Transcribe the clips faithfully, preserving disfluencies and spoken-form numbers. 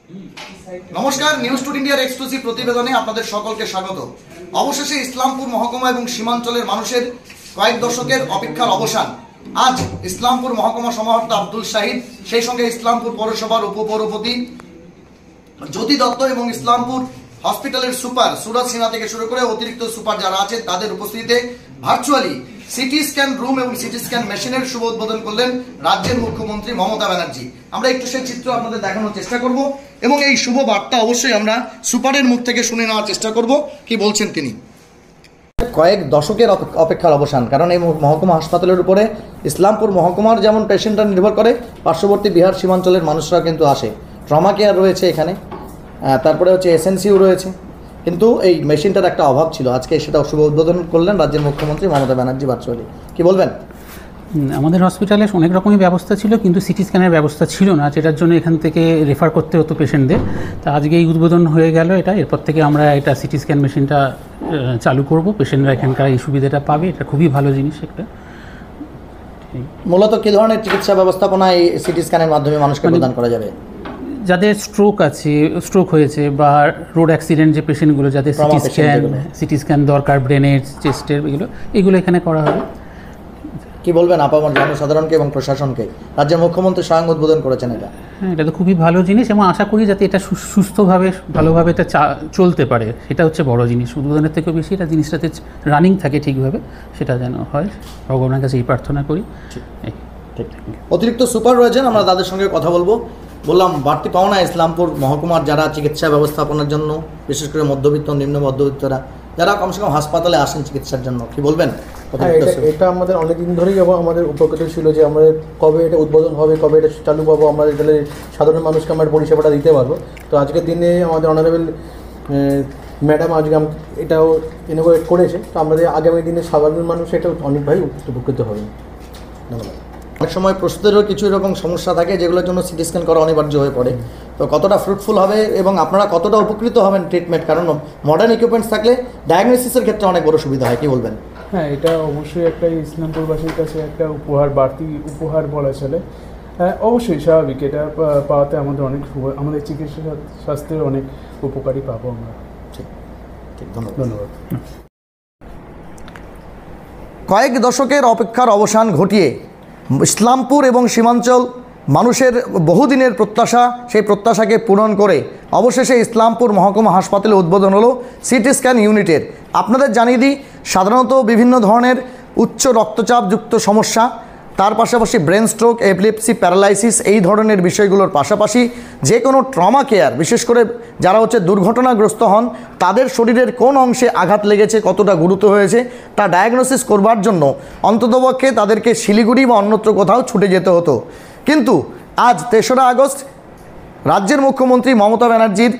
নমস্কার, news today ইন্ডিয়ার exclusive প্রতিবেদনে আপনাদের সকলকে স্বাগত। অবশেষে ইসলামপুর মহকুমা এবং সীমাঞ্চলের মানুষের কয়েক দশকের অপেক্ষার অবসান। আজ ইসলামপুর মহকুমা সমাহর্তা আব্দুল শাহিদ, সেই সঙ্গে ইসলামপুর পৌরসভার উপপৌরপতি জ্যোতি দত্ত এবং ইসলামপুর হসপিটালের সুপার সুরজ সিনহা থেকে শুরু করে অতিরিক্ত সুপার যারা আছেন তাদের উপস্থিতিতে ভার্চুয়ালি সিটি স্ক্যান রুম এবং সিটি স্ক্যান মেশিনের শুভ উদ্বোধন করলেন রাজ্যের মুখ্যমন্ত্রী মমতা ব্যানার্জি। আমরা একটু সেই চিত্র আপনাদের দেখানোর চেষ্টা করব এবং এই শুভ বার্তা অবশ্যই আমরা সুপারের মুখ থেকে শুনে নেওয়ার চেষ্টা করব কি বলছেন তিনি। কয়েক দশকের অপেক্ষার অবসান, কারণ এই মহকুমা হাসপাতালের উপরে ইসলামপুর মহকুমার যেমন পেশেন্টরা নির্ভর করে, পার্শ্ববর্তী বিহার সীমাঞ্চলের মানুষরা কিন্তু আসে। ট্রমা কেয়ার রয়েছে এখানে, তারপরে হচ্ছে এসএনসিউ রয়েছে, কিন্তু এই মেশিনটার একটা অভাব ছিল। আজকে সেটা শুভ উদ্বোধন করলেন রাজ্যের মুখ্যমন্ত্রী মমতা ব্যানার্জি ভার্চুয়ালি। কি বলবেন? আমাদের হসপিটালে অনেক রকমই ব্যবস্থা ছিল, কিন্তু সিটি স্ক্যানের ব্যবস্থা ছিল না, যেটার জন্য এখান থেকে রেফার করতে হতো পেশেন্টদের। তা আজকে এই উদ্বোধন হয়ে গেল এটা, এরপর থেকে আমরা এটা সিটি স্ক্যান মেশিনটা চালু করব, পেশেন্টরা এখানকার এই সুবিধাটা পাবে। এটা খুবই ভালো জিনিস একটা। মূলত কী ধরনের চিকিৎসা ব্যবস্থাপনা এই সিটি স্ক্যানের মাধ্যমে মানুষকে প্রদান করা যাবে? যাদের স্ট্রোক আছে, স্ট্রোক হয়েছে, বা রোড অ্যাক্সিডেন্ট যে পেশেন্টগুলো, যাদের সিটি স্ক্যান সিটি স্ক্যান দরকার, ব্রেনের, চেস্টের, এগুলো এগুলো এখানে করা হবে। কি বলবেন আপামর জনসাধারণকে এবং প্রশাসনকে? রাজ্যের মুখ্যমন্ত্রী স্বয়ং উদ্বোধন করেছেন এটা। হ্যাঁ, এটা তো খুবই ভালো জিনিস এবং আশা করি যাতে এটা সুস্থভাবে ভালোভাবে এটা চলতে পারে, সেটা হচ্ছে বড় জিনিস। উদ্বোধনের থেকেও বেশি এটা জিনিসটাতে রানিং থাকে ঠিকভাবে, সেটা যেন হয়, ভগবানের কাছে এই প্রার্থনা করি। অতিরিক্ত সুপার রয়েছেন, আমরা তাদের সঙ্গে কথা বলবো। বললাম বাড়তি পাওনা ইসলামপুর মহকুমার যারা চিকিৎসা ব্যবস্থাপনার জন্য, বিশেষ করে মধ্যবিত্ত নিম্ন মধ্যবিত্তরা যারা কমসে কম হাসপাতালে আসেন চিকিৎসার জন্য, কি বলবেন? এটা আমাদের অনেক দিন ধরেই আমাদের উপকৃত ছিল যে আমাদের কবে এটা উদ্বোধন হবে, কবে এটা চালু পাবো, আমরা তাহলে সাধারণ মানুষকে আমরা পরিষেবাটা দিতে পারবো। তো আজকের দিনে আমাদের অনারেবল ম্যাডাম আজকে এটাও ইনোভেট করেছে, তো আমাদের আগামী দিনে সাধারণ মানুষ এটা অনেকভাবে উপকৃত হবে। ধন্যবাদ। অনেক সময় প্রস্তুতেরও কিছু এরকম সমস্যা থাকে যেগুলোর জন্য সিটি স্ক্যান করা অনিবার্য হয়ে পড়ে, তো কতটা ফ্রুটফুল হবে এবং আপনারা কতটা উপকৃত হবেন ট্রিটমেন্ট? কারণ মডার্ন ইকুইপমেন্টস থাকলে ডায়াগনোসিসের ক্ষেত্রে অনেক বড় সুবিধা হয়। কি বলবেন? হ্যাঁ, এটা অবশ্যই একটা ইসলামপুরবাসীর কাছে একটা উপহার, বাড়তি উপহার বলা চলে। হ্যাঁ, অবশ্যই স্বাভাবিক, এটা পাওয়াতে আমাদের অনেক আমাদের চিকিৎসা স্বাস্থ্যের অনেক উপকারী পাবো আমরা। ঠিক ঠিক ধন্যবাদ ধন্যবাদ কয়েক দশকের অপেক্ষার অবসান ঘটিয়ে ইসলামপুর এবং সীমাঞ্চল মানুষের বহুদিনের প্রত্যাশা, সেই প্রত্যাশাকে পূরণ করে অবশেষে ইসলামপুর মহকুমা হাসপাতালে উদ্বোধন হলো সিটি স্ক্যান ইউনিটের। আপনাদের জানিয়ে দিই, সাধারণত বিভিন্ন ধরনের উচ্চ রক্তচাপযুক্ত সমস্যা, তার পাশাপাশি ব্রেন স্ট্রোক, এপিলেপসি, প্যারালাইসিস, এই ধরনের বিষয়গুলোর পাশাপাশি যে কোনো ট্রমা কেয়ার, বিশেষ করে যারা হচ্ছে দুর্ঘটনাগ্রস্ত হন, তাদের শরীরের কোন অংশে আঘাত লেগেছে, কতটা গুরুতর হয়েছে তা ডায়াগনোসিস করবার জন্য অন্ততপক্ষে তাদেরকে শিলিগুড়ি বা অন্যত্র কোথাও ছুটে যেতে হতো। কিন্তু আজ তেসরা আগস্ট রাজ্যের মুখ্যমন্ত্রী মমতা ব্যানার্জির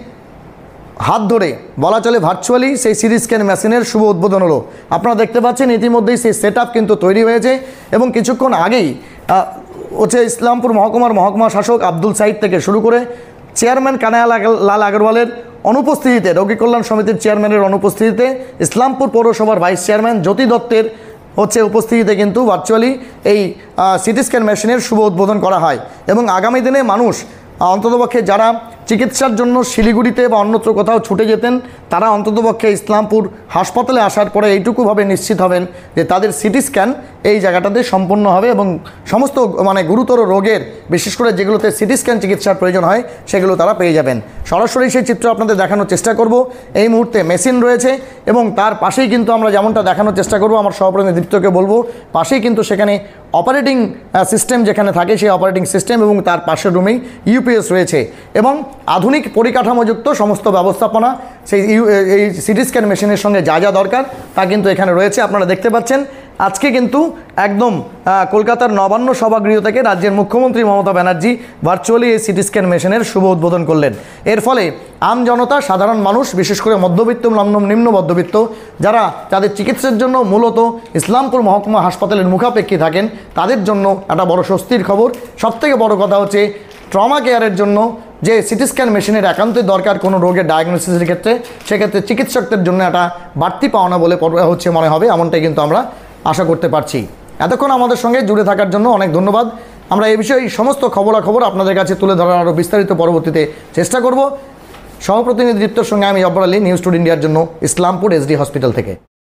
হাত ধরে বলা চলে ভার্চুয়ালি সেই সিটি স্ক্যান মেশিনের শুভ উদ্বোধন হলো। আপনারা দেখতে পাচ্ছেন ইতিমধ্যেই সেই সেট কিন্তু তৈরি হয়েছে এবং কিছুক্ষণ আগেই হচ্ছে ইসলামপুর মহকুমার মহকুমা শাসক আব্দুল শাহিদ থেকে শুরু করে চেয়ারম্যান কানাইয়া লাল আগরওয়ালের অনুপস্থিতিতে, রোগী কল্যাণ সমিতির চেয়ারম্যানের অনুপস্থিতিতে, ইসলামপুর পৌরসভার ভাইস চেয়ারম্যান জ্যোতি দত্তের হচ্ছে উপস্থিতিতে কিন্তু ভার্চুয়ালি এই সিটি স্ক্যান মেশিনের শুভ উদ্বোধন করা হয় এবং আগামী দিনে মানুষ অন্ততপক্ষে যারা চিকিৎসার জন্য শিলিগুড়িতে বা অন্যত্র কোথাও ছুটে যেতেন, তারা অন্ততপক্ষে ইসলামপুর হাসপাতালে আসার পরে এইটুকুভাবে নিশ্চিত হবেন যে তাদের সিটি স্ক্যান এই জায়গাটাতে সম্পন্ন হবে এবং সমস্ত মানে গুরুতর রোগের, বিশেষ করে যেগুলোতে সিটি স্ক্যান চিকিৎসার প্রয়োজন হয়, সেগুলো তারা পেয়ে যাবেন। সরাসরি সেই চিত্র আপনাদের দেখানোর চেষ্টা করব। এই মুহূর্তে মেশিন রয়েছে এবং তার পাশেই কিন্তু আমরা যেমনটা দেখানোর চেষ্টা করব, আমার সহপ্রতিনিধিত্বকে বলবো, পাশেই কিন্তু সেখানে অপারেটিং সিস্টেম যেখানে থাকে সেই অপারেটিং সিস্টেম এবং তার পাশের রুমেই ইউপিএস রয়েছে এবং আধুনিক পরিকাঠামোযুক্ত সমস্ত ব্যবস্থাপনা সেই এই সিটি স্ক্যান মেশিনের সঙ্গে যা যা দরকার তা কিন্তু এখানে রয়েছে। আপনারা দেখতে পাচ্ছেন আজকে কিন্তু একদম কলকাতার নবান্ন সভাগৃহ থেকে রাজ্যের মুখ্যমন্ত্রী মমতা ব্যানার্জি ভার্চুয়ালি এই সিটি স্ক্যান মেশিনের শুভ উদ্বোধন করলেন। এর ফলে আম জনতা, সাধারণ মানুষ, বিশেষ করে মধ্যবিত্ত, নিম্ন মধ্যবিত্ত যারা তাদের চিকিৎসার জন্য মূলত ইসলামপুর মহকুমা হাসপাতালের মুখাপেক্ষী থাকেন, তাদের জন্য একটা বড় স্বস্তির খবর। সবথেকে বড় কথা হচ্ছে ট্রমা কেয়ারের জন্য যে সিটি স্ক্যান মেশিনের একান্তই দরকার কোনো রোগের ডায়াগনোসিসের ক্ষেত্রে, সেক্ষেত্রে চিকিৎসকদের জন্য একটা বাড়তি পাওনা বলে হচ্ছে মনে হবে, এমনটাই কিন্তু আমরা আশা করতে পারছি। এতক্ষণ আমাদের সঙ্গে জুড়ে থাকার জন্য অনেক ধন্যবাদ। আমরা এই বিষয়ে সমস্ত খবরাখবর আপনাদের কাছে তুলে ধরার আরও বিস্তারিত পরবর্তীতে চেষ্টা করব। সহপ্রতিনিধি দীপ্তর সঙ্গে আমি জব্বার আলী, নিউজ টুডে ইন্ডিয়ার জন্য ইসলামপুর এসডি হসপিটাল থেকে।